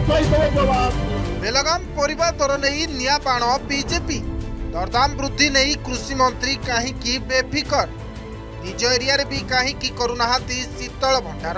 बेलगाम परिबा दर नहीं निया बाण बीजेपी दरदाम वृद्धि नहीं कृषि मंत्री कहीं बेफिकर निज एरिया रे भी कहीं करूना शीतल भंडार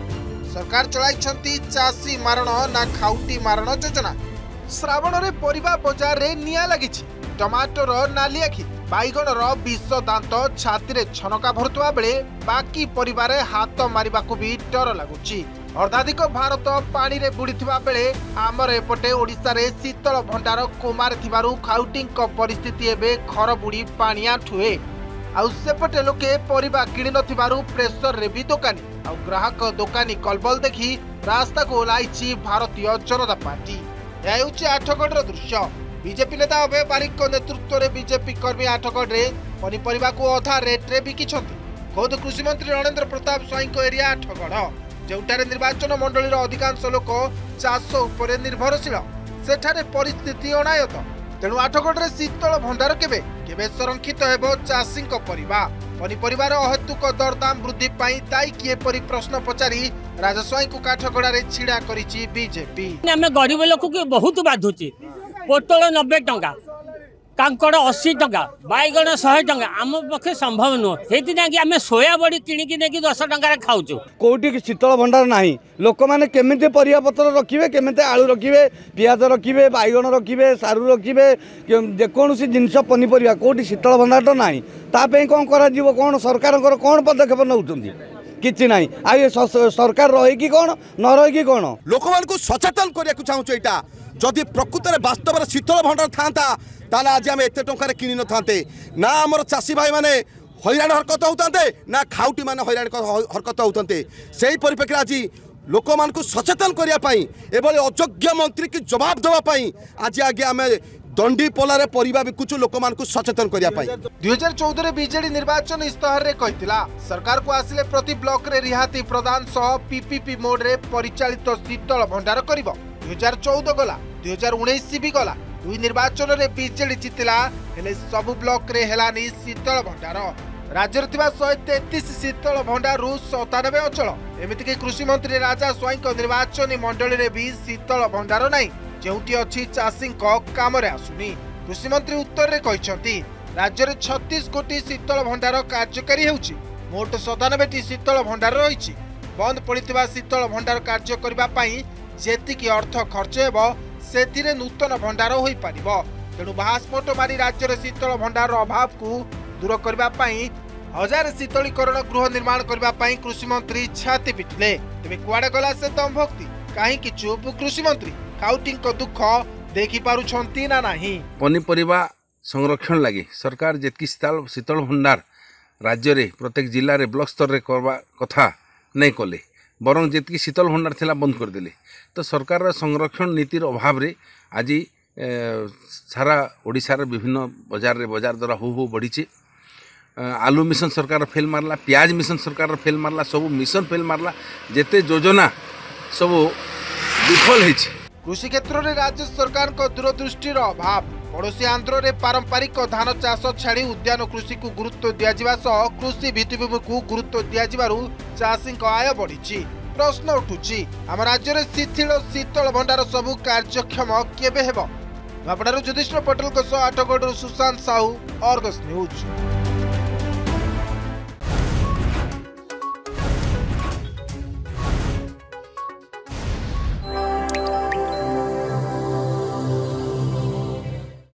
सरकार चलाई चाषी मारण ना खाउटी मारण योजना श्रावण रे परिबा बाजार रे निया लगी टमाटर नाली आखि बैगण विष दांत छाती रे छनका भरुवा बेले बाकी परिवार हाथ मारिबा भी डर लगुच अर्धाधिक भारत पानी रे बुड़ीथिबा बेले आमर एपटे ओडिशा रे शीतल भंडार कोमार थिबारु खाउटी परिस्थिति एबे घर बुड़ी पानिया ठुए आउ सेपटे लोके परिबा किणी नथिबारु प्रेसर रे भी दोकानी आउ ग्राहक दोकानी कलबल देखी रास्ता को ओलाइछि भारतीय जनता पार्टी यह होछि आठगढ़ दृश्य बीजेपी नेता अभय बारिक नेतृत्व में बीजेपी कर्मी आठगढ़ में पनीपरिया को अधा रेट रे बिकिछंती खुद कृषि मंत्री रणेंद्र प्रताप स्वाई एरिया आठगढ़ जोटारे निर्वाचन मंडली अधिकांश लोक चाष उपर निर्भरशील सेठारे परिस्थिति अनायत तेणु आठगढ़ में शीतल भंडार केबे केबे संरक्षित हेबो चाषी परिबा पनीपरियार अहेतुक दरदाम वृद्धि पाई दायी किए परी प्रश्न पचारि राजस्वाई को काठगढ़ छिड़ा करिछि बीजेपी आमे गरीब लोक के बहुत बाधुची पोटल 90 टंका कांकड़ 80 टंका बैगण 100 टंका आम पक्षे संभव नुह से आम सोया बड़ी किणिकी 10 टंका खाऊँ कौटी शीतल भंडार ना लोक मैंने केमिति परिया पत्र रखिए केमिति आलू रखिए पियाज रखिए बैगण रखिए सारू रखिए जेकोसी जिनस पनीपरिया कौटी शीतल भंडार तो ना ताप कौन कौन सरकार कौन पदक्षेप नौ किछि नहीं आ सरकार रही कौन न रही कौन लोक मान सचेतन करने चाहूँ यहाँ जदि प्रकृत में वास्तव शीतल भंडार था ताले आज आम एत टकर कि न था ना आमर चाषी भाई मैंने हईराण हरकत होते ना खाउटी मैंने हईराण हरकत होते से ही परिप्रेक्षी आज लोक मान सचेतन करने एभली अयोग्य मंत्री की जवाब देवाई आज आगे आम दंडी पोलारे परिबा बिकुचु लोक मान सचेतन करने 2014 बीजेडी निर्वाचन इस्ताहार रे कहितिला सरकार को आसिले प्रति ब्लॉक रे रिहाती प्रदान सह पीपीपी मोड रे परिचालित शीतल भंडार करिवो 2014 गला 2019 भी गला दुई निर्वाचन रे बीजेडी जितिला हेले सब ब्लॉक रे हेलानी शीतल भंडार राज्य रे थिबा 133 शीतल भंडार 97 अंचल एमिति कि कृषि मंत्री राजा स्वाई निर्वाचन मंडली रे भी शीतल भंडार नहीं जेउटी अछि चाषी काम रे आसुनी कृषि मंत्री उत्तर रे कहिसंती राज्य रे 36 कोटी शीतल भंडार कार्यकारी हेउची मोट 97 शीतल भंडार रहिछि बंद पड़िथिबा शीतल भंडार कार्य करबा पई जेतिकी अर्थ खर्च हेबो सेथिरे नूतन भंडार होई पारिबो तेणु बाहास्फोट मारी राज्य रे शीतल भंडार अभाव को दूर करबा पई 1000 शीतलीकरण गृह निर्माण करबा पई कृषि मंत्री छाती पिटिले तेबे कुआडे गला से दम भक्ति काहे कि चुप कृषि मंत्री खाउटिंग को दुख देखि पारुछंती ना नाही पनीपरिया संरक्षण लगी सरकार जेतकी शीतल भंडार राज्य रे प्रत्येक जिल्ला रे ब्लॉक स्तर रे करबा कथा नहीं कले बरं जेतकी शीतल भंडार थिला बंद कर देले तो सरकार संरक्षण नीतिर अभाव रे आज सारा ओडिशा रे विभिन्न बाजार द्वारा हु बढ़ी आलू मिशन सरकार फेल मारला प्याज मिशन सरकार फेल मारला सब मिशन फेल मारला जेते योजना सब विफल होइछि कृषि क्षेत्र में राज्य सरकार को दूरदृष्टिर अभाव पड़ोशी आंध्र रे पारंपरिक धान चाष छाड़ी उद्यान कृषि को गुरुत्व दिया कृषि भित्तिभूमि को गुरुत्व दिया चाषी आय बढ़ी प्रश्न उठुची आम राज्य में शिथिल शीतल भंडार सबू कार्यक्षम केबे हेबो नूआपड़ारू युधिष्ठिर पटेल आठगढ़ सुशांत साहू, अर्गस न्यूज।